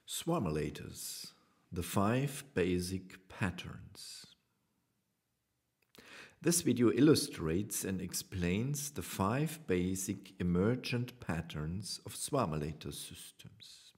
Swarmalators, the 5 basic patterns. This video illustrates and explains the 5 basic emergent patterns of Swarmalator systems.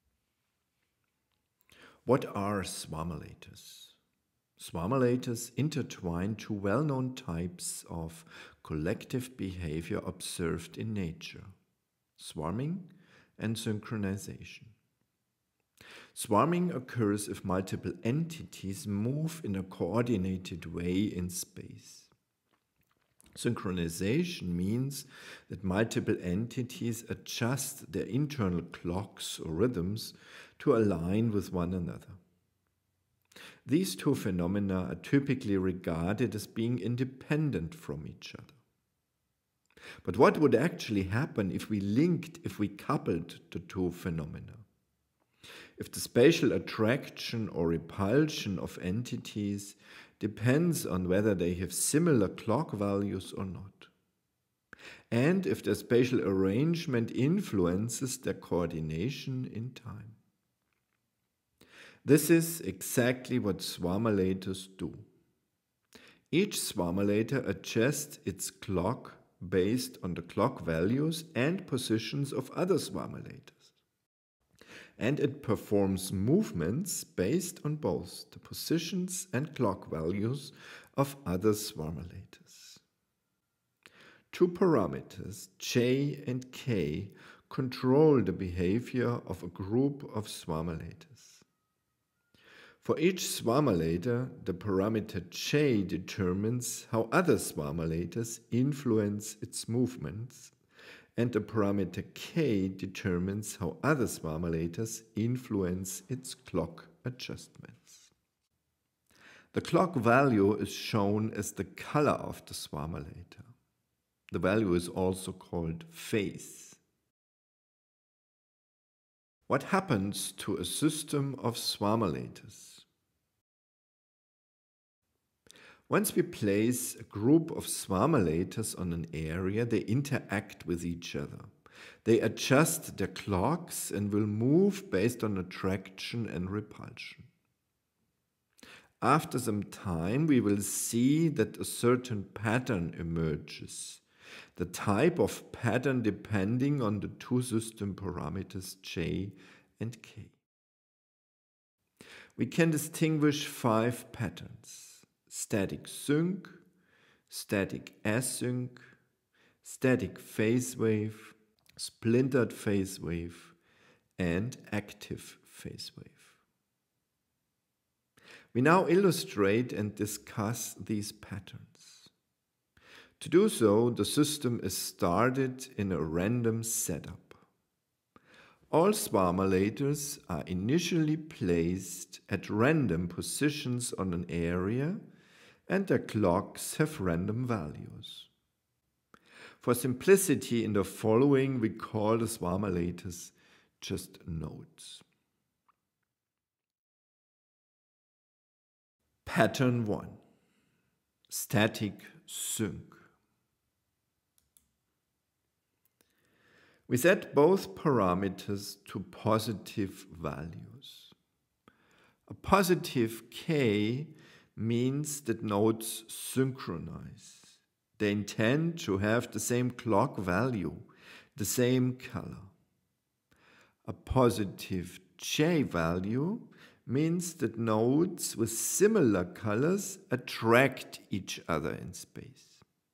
What are Swarmalators? Swarmalators intertwine two well-known types of collective behavior observed in nature: swarming and synchronization. Swarming occurs if multiple entities move in a coordinated way in space. Synchronization means that multiple entities adjust their internal clocks or rhythms to align with one another. These two phenomena are typically regarded as being independent from each other. But what would actually happen if we coupled the two phenomena? If the spatial attraction or repulsion of entities depends on whether they have similar clock values or not, and if their spatial arrangement influences their coordination in time. This is exactly what Swarmalators do. Each Swarmalator adjusts its clock based on the clock values and positions of other Swarmalators. And it performs movements based on both the positions and clock values of other Swarmalators. Two parameters, J and K, control the behavior of a group of Swarmalators. For each Swarmalator, the parameter J determines how other Swarmalators influence its movements, and the parameter K determines how other Swarmalators influence its clock adjustments. The clock value is shown as the color of the Swarmalator. The value is also called phase. What happens to a system of Swarmalators? Once we place a group of Swarmalators on an area, they interact with each other. They adjust their clocks and will move based on attraction and repulsion. After some time, we will see that a certain pattern emerges. The type of pattern depending on the two system parameters J and K. We can distinguish 5 patterns: static sync, static async, static phase wave, splintered phase wave, and active phase wave. We now illustrate and discuss these patterns. To do so, the system is started in a random setup. All Swarmalators are initially placed at random positions on an area, and their clocks have random values. For simplicity in the following, we call the Swarmalators just nodes. Pattern 1. Static sync. We set both parameters to positive values. A positive K means that nodes synchronize. They intend to have the same clock value, the same color. A positive J value means that nodes with similar colors attract each other in space.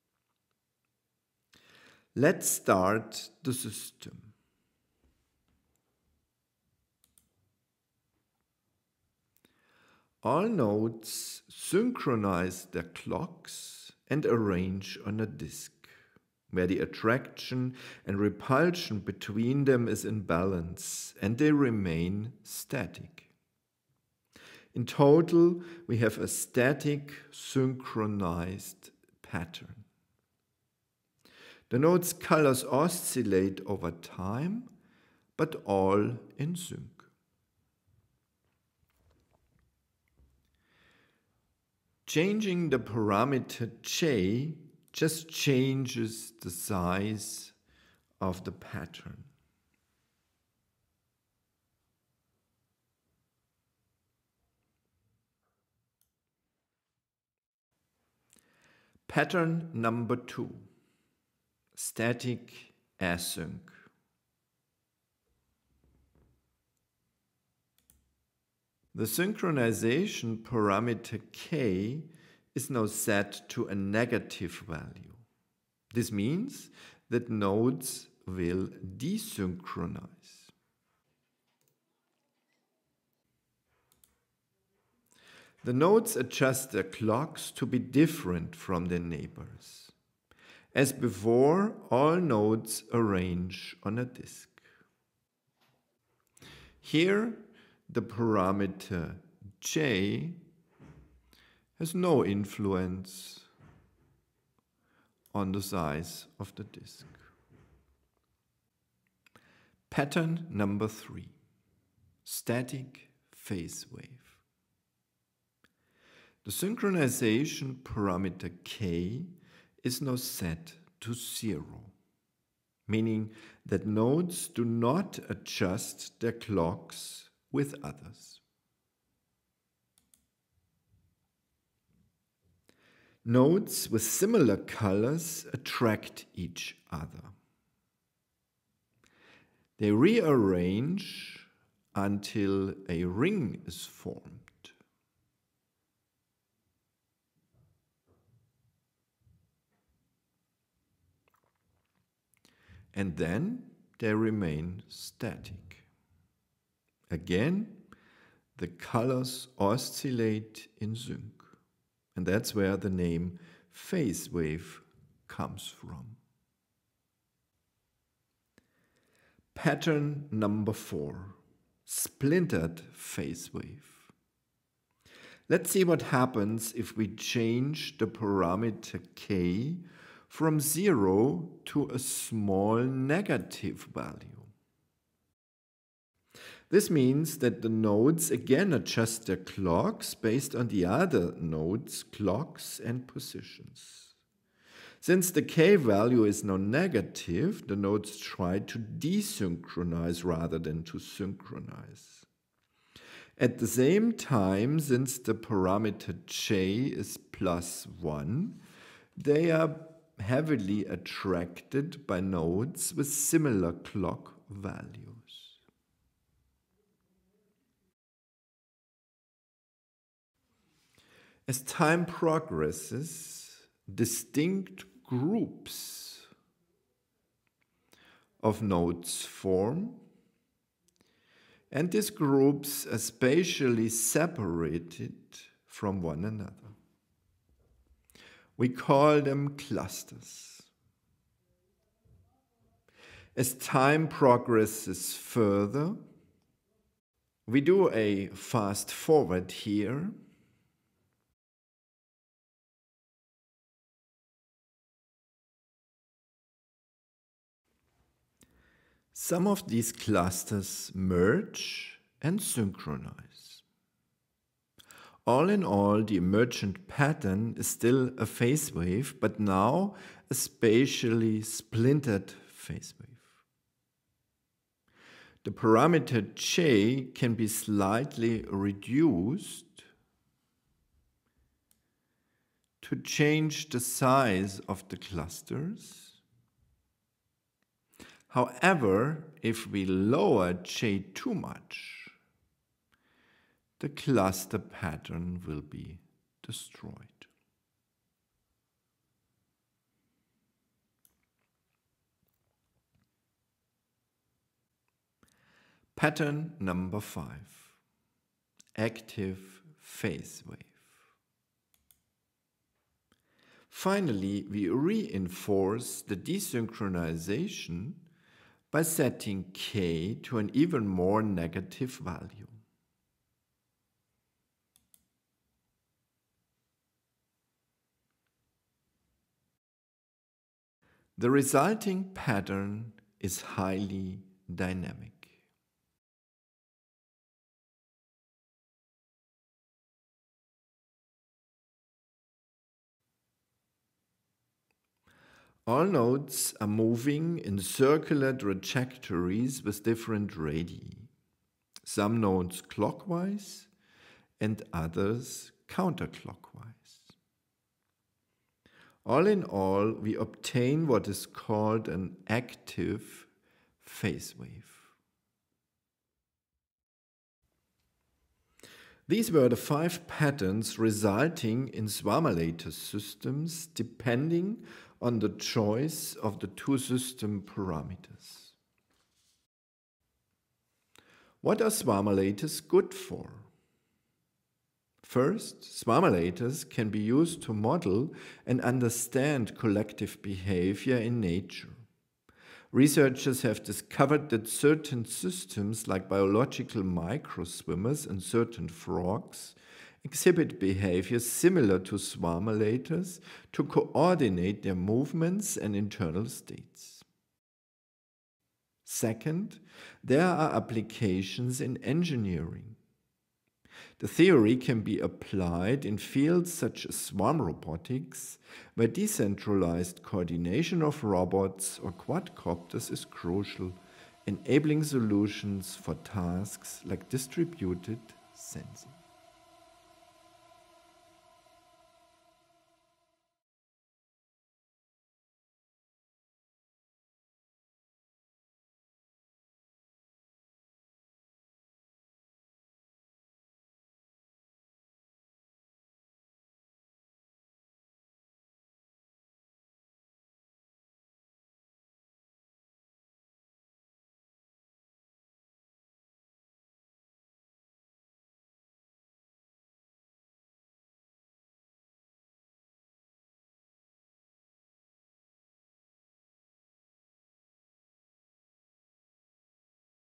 Let's start the system. All nodes synchronize their clocks and arrange on a disk, where the attraction and repulsion between them is in balance, and they remain static. In total, we have a static synchronized pattern. The nodes' colors oscillate over time, but all in sync. Changing the parameter J just changes the size of the pattern. Pattern number 2, static async. The synchronization parameter k is now set to a negative value. This means that nodes will desynchronize. The nodes adjust their clocks to be different from their neighbors. As before, all nodes arrange on a disk. Here, the parameter j has no influence on the size of the disk. Pattern number 3, static phase wave. The synchronization parameter k is now set to 0, meaning that nodes do not adjust their clocks with others. Nodes with similar colors attract each other. They rearrange until a ring is formed. And then they remain static. Again, the colors oscillate in sync. And that's where the name phase wave comes from. Pattern number 4, splintered phase wave. Let's see what happens if we change the parameter k from 0 to a small negative value. This means that the nodes again adjust their clocks based on the other nodes' clocks and positions. Since the k value is now negative, the nodes try to desynchronize rather than to synchronize. At the same time, since the parameter j is +1, they are heavily attracted by nodes with similar clock values. As time progresses, distinct groups of nodes form, and these groups are spatially separated from one another. We call them clusters. As time progresses further, we do a fast forward here. Some of these clusters merge and synchronize. All in all, the emergent pattern is still a phase wave, but now a spatially splintered phase wave. The parameter j can be slightly reduced to change the size of the clusters. However, if we lower j too much, the cluster pattern will be destroyed. Pattern number 5, active phase wave. Finally, we reinforce the desynchronization by setting k to an even more negative value. The resulting pattern is highly dynamic. All nodes are moving in circular trajectories with different radii. Some nodes clockwise and others counterclockwise. All in all, we obtain what is called an active phase wave. These were the 5 patterns resulting in Swarmalator systems depending on the choice of the 2 system parameters. What are Swarmalators good for? First, Swarmalators can be used to model and understand collective behavior in nature. Researchers have discovered that certain systems, like biological microswimmers and certain frogs, exhibit behavior similar to Swarmalators to coordinate their movements and internal states. Second, there are applications in engineering. The theory can be applied in fields such as swarm robotics, where decentralized coordination of robots or quadcopters is crucial, enabling solutions for tasks like distributed sensing.